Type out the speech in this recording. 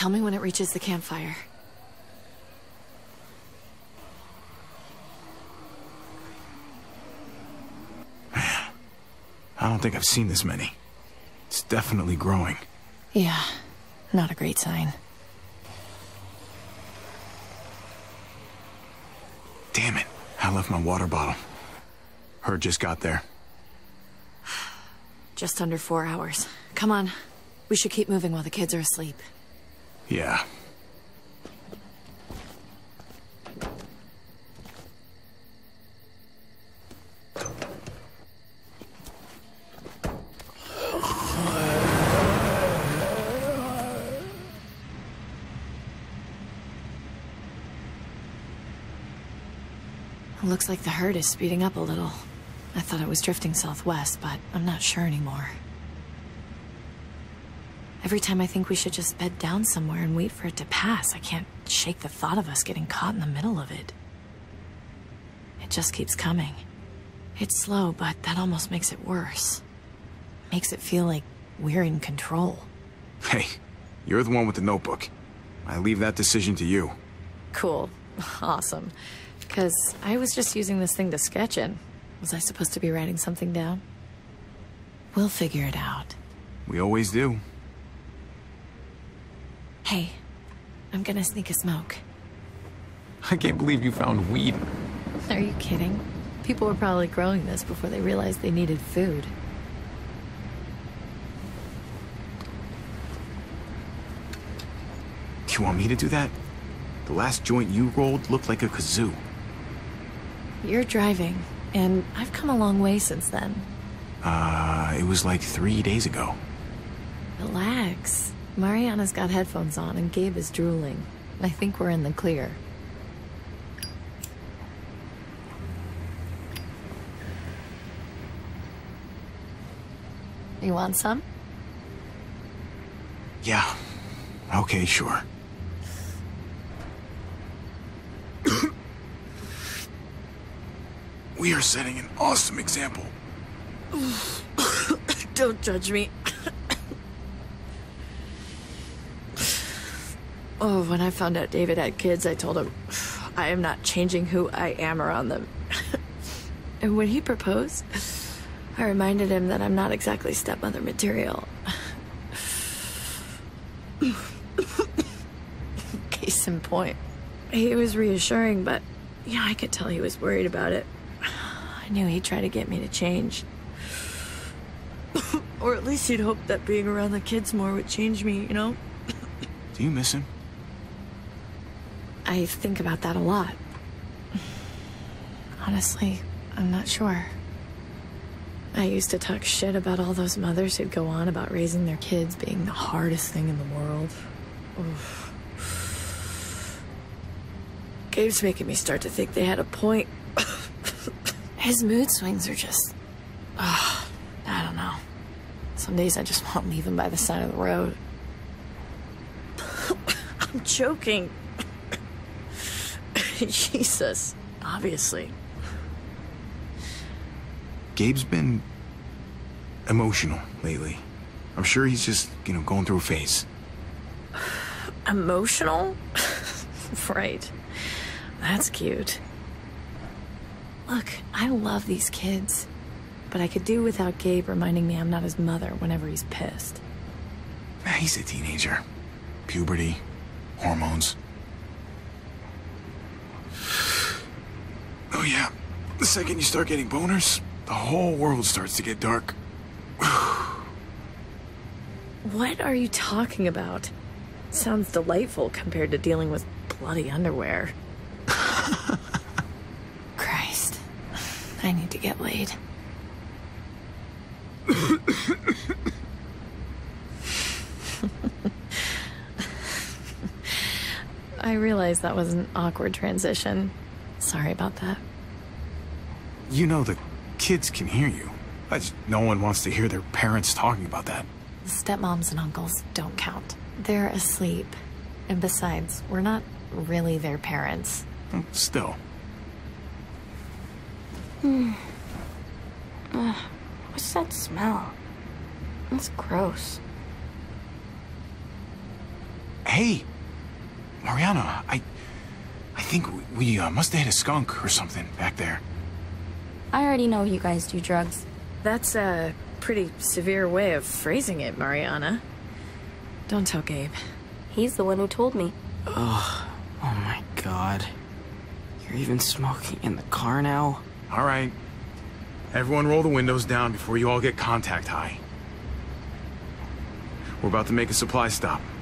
Tell me when it reaches the campfire. Man, I don't think I've seen this many. It's definitely growing. Yeah, not a great sign. Damn it, I left my water bottle. Herb just got there. Just under 4 hours. Come on. We should keep moving while the kids are asleep. Yeah. Looks like the herd is speeding up a little. I thought it was drifting southwest, but I'm not sure anymore. Every time I think we should just bed down somewhere and wait for it to pass, I can't shake the thought of us getting caught in the middle of it. It just keeps coming. It's slow, but that almost makes it worse. Makes it feel like we're in control. Hey, you're the one with the notebook. I leave that decision to you. Cool. Awesome. Because I was just using this thing to sketch in. Was I supposed to be writing something down? We'll figure it out. We always do. Hey, I'm gonna sneak a smoke. I can't believe you found weed. Are you kidding? People were probably growing this before they realized they needed food. Do you want me to do that? The last joint you rolled looked like a kazoo. You're driving, and I've come a long way since then. It was like 3 days ago. Relax. Mariana's got headphones on, and Gabe is drooling. I think we're in the clear. You want some? Yeah. Okay, sure. We are setting an awesome example. Don't judge me. Oh, when I found out David had kids, I told him, I am not changing who I am around them. And when he proposed, I reminded him that I'm not exactly stepmother material. Case in point. He was reassuring, but yeah, I could tell he was worried about it. I knew he'd try to get me to change. Or at least he'd hope that being around the kids more would change me, you know? Do you miss him? I think about that a lot. Honestly, I'm not sure. I used to talk shit about all those mothers who'd go on about raising their kids being the hardest thing in the world. Oof. Gabe's making me start to think they had a point. His mood swings are just... I don't know. Some days I just want to leave him by the side of the road. I'm joking. Jesus. Obviously. Gabe's been emotional lately. I'm sure he's just, going through a phase. Emotional? Right. That's cute. Look, I love these kids, but I could do without Gabe reminding me I'm not his mother whenever he's pissed. He's a teenager. Puberty, hormones. Oh yeah, the second you start getting boners, the whole world starts to get dark. What are you talking about? Sounds delightful compared to dealing with bloody underwear. Christ. I need to get laid. I realize that was an awkward transition. Sorry about that. The kids can hear you. No one wants to hear their parents talking about that. Stepmoms and uncles don't count. They're asleep. And besides, we're not really their parents. Still. What's that smell? That's gross. Hey, Hey, Mariana, I think we must have hit a skunk or something back there. I already know you guys do drugs. That's a pretty severe way of phrasing it, Mariana. Don't tell Gabe. He's the one who told me. Ugh. Oh my god. You're even smoking in the car now? All right. Everyone roll the windows down before you all get contact high. We're about to make a supply stop.